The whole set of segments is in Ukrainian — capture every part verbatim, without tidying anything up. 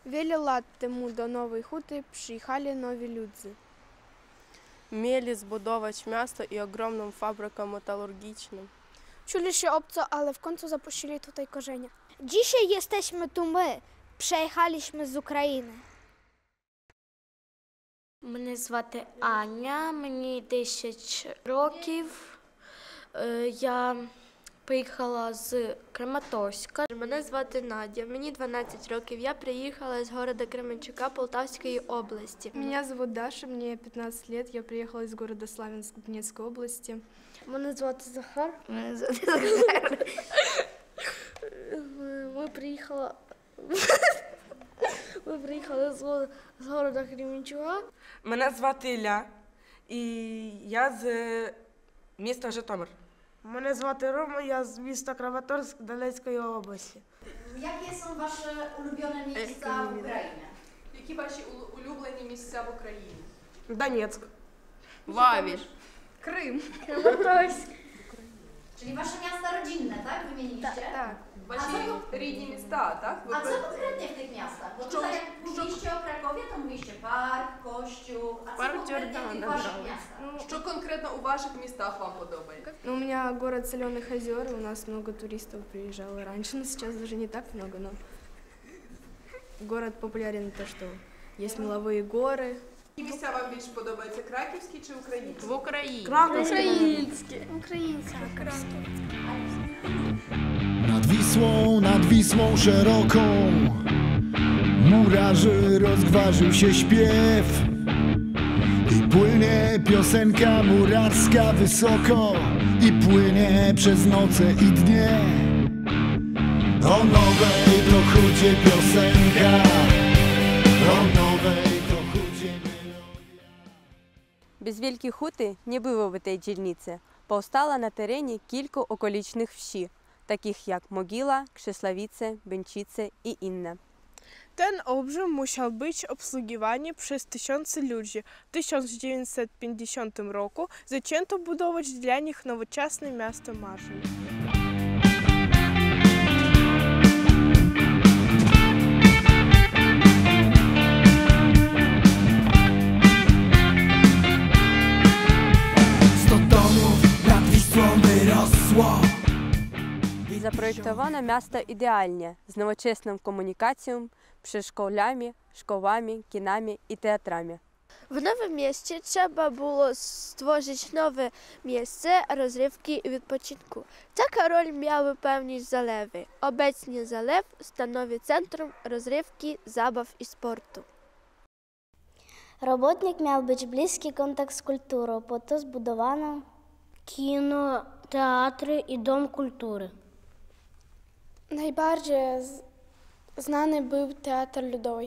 Wiele lat temu do Nowej Huty przyjechali nowi ludzie. Mieli zbudować miasto i ogromną fabrykę metalurgiczną. Czuli się obco, ale w końcu zapuścili tutaj korzenie. Dzisiaj jesteśmy tu my. Przyjechaliśmy z України. Мене звати Аня, мені десять років. Я приїхала з Краматорська. Мене звати Надя, мені дванадцять років. Я приїхала з города Кременчука Полтавської області. Меня зовут Даша, мне пятнадцать лет, я приехала из города Славянск Донецкой области. Мене звати Захар. Мене звати Захар. Ми приїхали, ми приїхали з, з города Кременчука. Мене звати Ілля, і я з міста Житомир. Мене звати Рома, я з міста Краматорськ Донецької області. Jakie są wasze ulubione miejsca w Ukrainie? Які ваші улюблені місця в Україні? Донецьк. Вавіль. Крым. Краматорськ. Czyli wasze miasta rodzinne, tak? Wymieniliście? Tak. Ваші рідні міста, так? Ви A co про- konkretnie w tych miastach? Bo Co- tutaj jak co- mówiliście o Krakowie, to mówiliście park, kościół. A co Парк konkretnie w tych Джордана waszych брали. miastach? Що конкретно у ваших містах вам подобається? Ну, у меня город Соленых озер, у нас много туристов приезжало раньше, но сейчас даже не так много, но город популярен то, что есть меловые горы. Які місця вам більше подобаються, краківські чи українські? В Україні. Українське. Українське. Nad Wisłą, nad Wisłą szeroką murarzy rozgwarzył się śpiew i płynie piosenka murarska wysoko i płynie przez noce i dnie. O nowej to chudzie piosenka, o nowej to chudzie melodia. Без Wielkiej Huty nie było w tej dzielnicy. Powstała na terenie kilku okolicznych wsi, takich jak Mogila, Krzeslawice, Bęcice i inne. Ten obrzyd musiał być obsługiwany przez tysiące ludzi. W tysiąc dziewięćset pięćdziesiątym roku zaczęto budować dla nich nowoczesne miasto marzeń. Sto domów nad Wisłą wyrosło. Zaprojektowane miasto idealnie, z nowoczesną komunikacją, przedszkolami, szkołami, kinami i teatrami. W nowym mieście trzeba było stworzyć nowe miejsce rozrywki i wypoczynku. Taką rolę miały pełnić zalewy. Obecnie zalew stanowi centrum rozrywki, zabaw i sportu. Роботник мав бути близький контакт з культурою, бо то збудовано кіно, театри і дом культури. Najbardziej z- znany był Teatr Ludowy.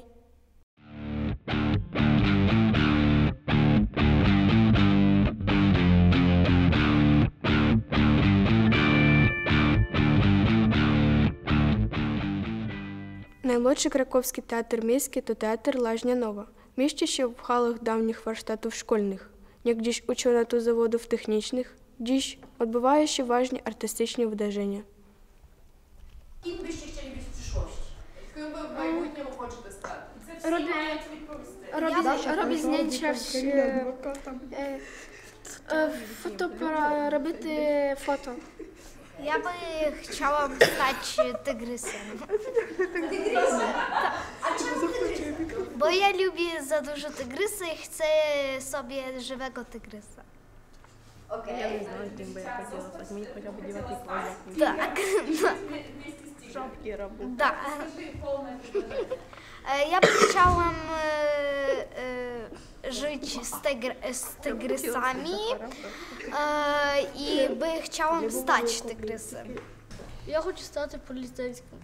Наймолодший Краківський театр міський – то театр Лажня Нова. Міще ще в халах давніх warsztatów szkolnych. Niegdyś uczono tu zawodów technicznych, dziś odbywają się ważne artystyczne wydarzenia. Kim byście chcieli być w przyszłości? Ким ви в майбутньому хочете стати? Robić zdjęcia, робити фото. Я би хотіла б стати тигрисом. Bo ja lubię za dużo tygrysy i chcę sobie żywego tygrysa. Okej. Я не знаю, ким би я хотіла стати. Мені хоча б дівати козак. Так. Шапки робити. Да. E, Ja by chciałam e, e, żyć z, tygr, z tygrysami e, i by chciałam stać tygrysem. Я хочу стати поліцейським.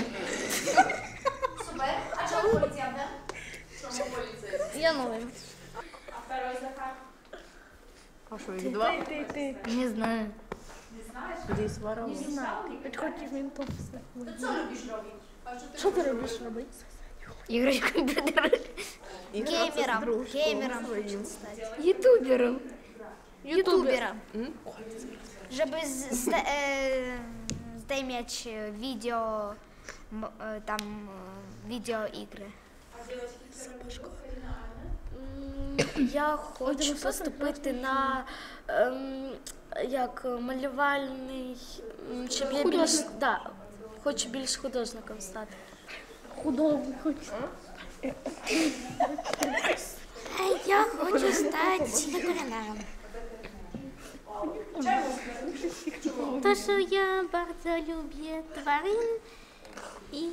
Super. A czemu policjantem? Чому поліцейські? Я не знаю. A wtoroj Захар? А що, їх два? Не знаю. Nie знаєш? Десь воровали. Nie znałeś? Хотів ментов. To co lubisz robić? А що ти Що ти робиш робити? Іграти в комп'ютер. І Геймером. Геймером хочу стати. Ютубером. Ютубером. Żeby z, zde, e, zdejmiać wideo, m, e, tam e, відеоігри. Я хочу поступити на ем, як малювальний, м, щоб я більш, да, хочу більш художником стати. Художник хочу. Я хочу стати ветеринаром. Тому що я дуже люблю тварин і,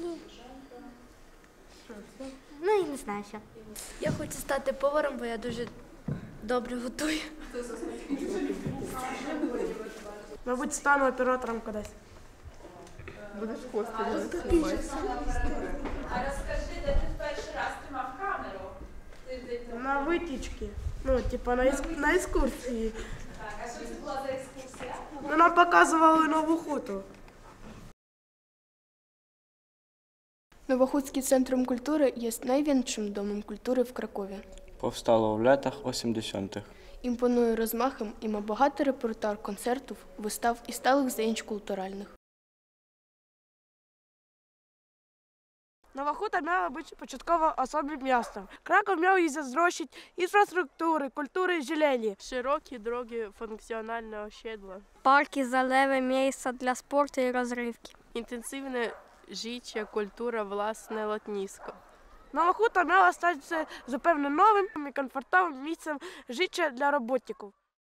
ну і не знаю що. Я хочу стати поваром, бо я дуже добре готую. Мабуть, стану оператором кудись. Будеш кости знімати. А розкажи, де ти перший раз тримав камеру? На витічки. Ну, типа на, ес- на екскурсії. Так, а що це була за екскурсія? Ну, нам показували нову хуту. Новохутський центром культури є найвідомішим домом культури в Кракові. Powstało w latach osiemdziesiątych. Імпонує розмахом і має багато репертуар концертів, вистав і сталих заїнч культуральних. Нова хута мала бути початково особливим містом. Краков мав її зрощити інфраструктури, культури, зелені. Широкі дороги функціонального ощадла. Парки, заливи, місця для спорту і розривки. Інтенсивне життя, культура, власне латнісько. Нова хута мала стати запевне новим і комфортовим місцем життя для роботників.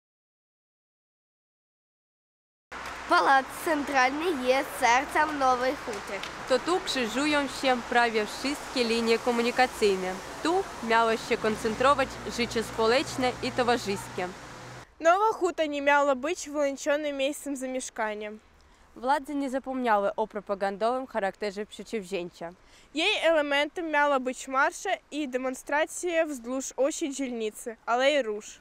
Palac Centralny jest sercem Nowej Huty. То tu krzyżują się prawie wszystkie linie komunikacyjne. Tu miało się koncentrować życie społeczne i towarzyskie. Нова хута не мала бути вилученим місцем замішкання. Władze nie zapomniały o propagandowym charakterze przedsięwzięcia. Її елементом мала бути марша і демонстрація вздовж осі дільниці, алеї Руж.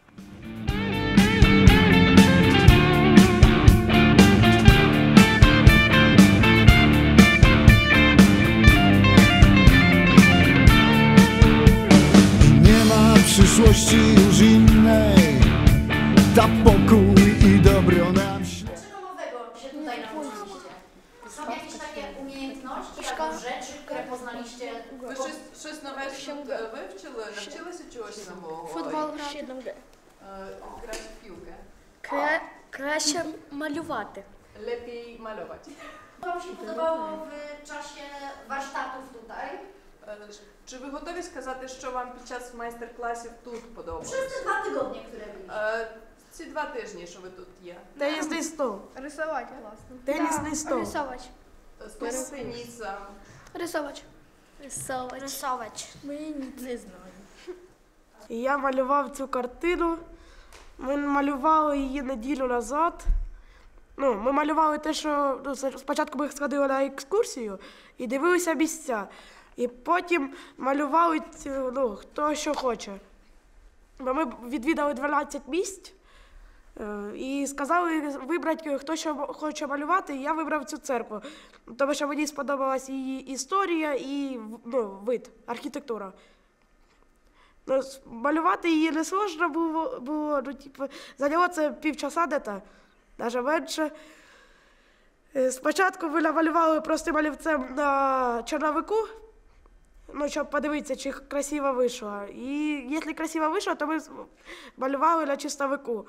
Nie ma przyszłości już innej, da pokój i dobro nam śle. Czego nowego się tutaj nauczyliście? Są jakieś takie umiejętności albo rzeczy, które poznaliście? Ви щось, щось нове тут е, вивчили? Навчилися чогось нового? Футбол грати. Е, Грати в пілки. Кра... Краще малювати. Lepiej malować. Co Wam się podobało w czasie warsztatów tutaj? Е, Чи ви готові сказати, що вам під час майстер-класів тут подобалось? Przez te dwa tygodnie, które byliście. Е, Ці два тижні, що ви тут є. Тенісний стол. Рисувати, власне. Тенісний стол. Рисувати. Стол з тенісом. Рисувати. Рисувати. Rysować. Не знаю. І я малював цю картину. Ми малювали її неділю назад. Ну, ми малювали те, що ну, спочатку ми сходили на екскурсію і дивилися місця. І потім малювали цю, ну, хто що хоче. Бо ми відвідали дванадцять місць е, і сказали вибрати, хто що хоче малювати, і я вибрав цю церкву. Тому що мені сподобалась її історія і ну, вид, архітектура. Ну, малювати її не сложно було, було ну, типу, зайняло це півчаса десь, навіть менше. Е, Спочатку ми намалювали простим олівцем на чорновику, ну, щоб подивитися, чи красиво вийшло. І якщо красиво вийшло, то ми малювали на чистовику.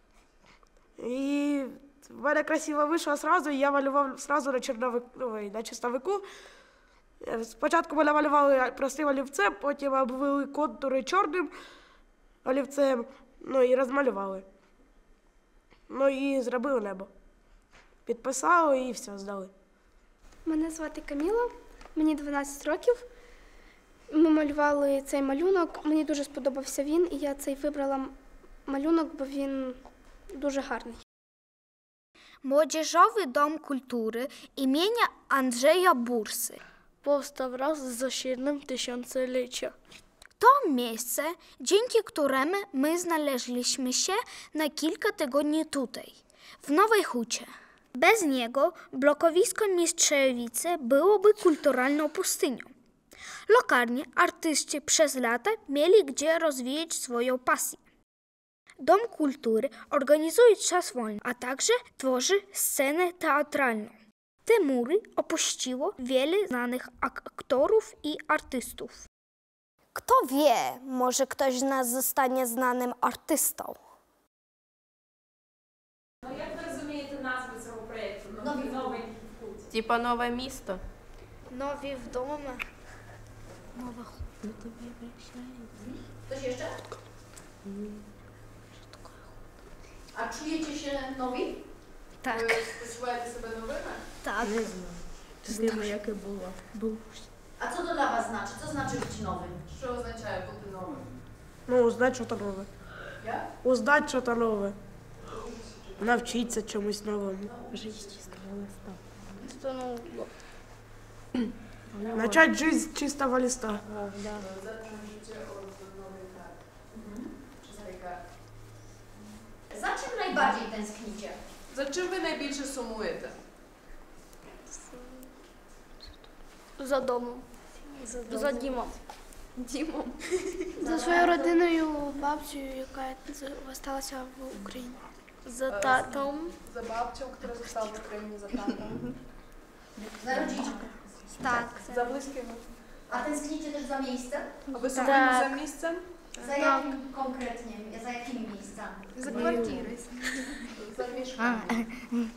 І в мене красиво вийшло одразу, і я малював одразу на чорновику, ой, на чистовику. Спочатку ми намалювали простим олівцем, потім обвели контури чорним олівцем, ну і розмалювали. Ну і зробили небо. Підписали і все, здали. Мене звати Каміла, мені дванадцять років. Ми малювали цей малюнок, мені дуже сподобався він, і я цей вибрала малюнок, бо він дуже гарний. Młodzieżowy Dom Kultury imienia Andrzeja Bursy. Powstał raz z osiedlem tysiąclecia. To miejsce, dzięki któremu my znaleźliśmy się na kilka tygodni tutaj, w Nowej Hucie. Bez niego blokowisko Mistrzewice byłoby kulturalną pustynią. Lokalnie artyści przez lata mieli gdzie rozwijać swoją pasję. Dom Kultury organizuje czas wolny, a także tworzy scenę teatralną. Te mury opuściło wiele znanych aktorów i artystów. Kto wie, może ktoś z nas zostanie znanym artystą. Ну, як ви розумієте назву цього проєкту? Нові Новий в Хуті. Типа нове місто. Нові вдома. Нова Хута. Ktoś jeszcze? A czujecie się nowi? Tak. Ви почуваєте себе новими? Tak. Дивно, яке було. Був. A co to dla was znaczy? Co znaczy być nowym? Що означає бути новим? Ну, узнати щось нове. Jak? Узнати щось нове. Навчитися чомусь новому. Жить з чистого листа. To no, Начать жити з чистого листа. Zacząć życie od nowej karty. Czystej karty. Za czym najbardziej tęsknicie? За чим ви найбільше сумуєте? за домом. За Дімом. Дімом. За своєю родиною, бабцею, яка залишилася в Україні. За татом. За бабцю, яка została w Україні, за татом. Za rodzicem. Так. За близькими. A tęsknicie też za miejscem? А ви сумуєте за місцем? Za jakim konkretnie? Za jakimi miejscami? За квартири. За мішками.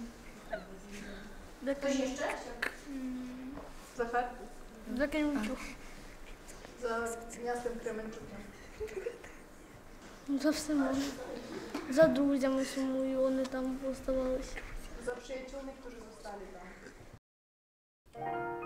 Ktoś jeszcze? Захар? За Кременчук. За містом Кременчука. За всіма. За друзями сумую, вони там оставалися. За przyjaciółmi, którzy zostali tam.